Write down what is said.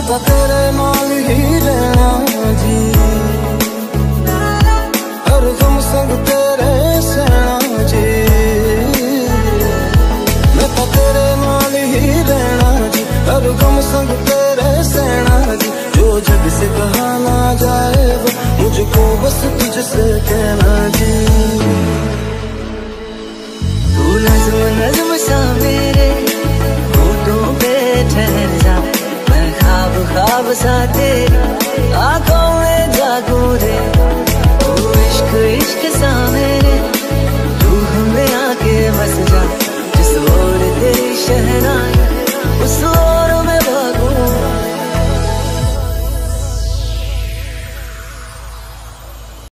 तो तेरे नाल ही रहना जी, हर गम संग तेरे सहना जी। मैं तो तेरे नाल ही रहना जी, हर गम संग तेरे सहना जी। जो जग से कहा ना जाए वो मुझको बस तुझसे कहना जी। तू नज़्म नज़्म सा मेरे होठों पे ठहर जा, मैं ख्वाब ख्वाब सा तेरी आंखों में जागूं रे। तू इश्क इश्क सा मेरे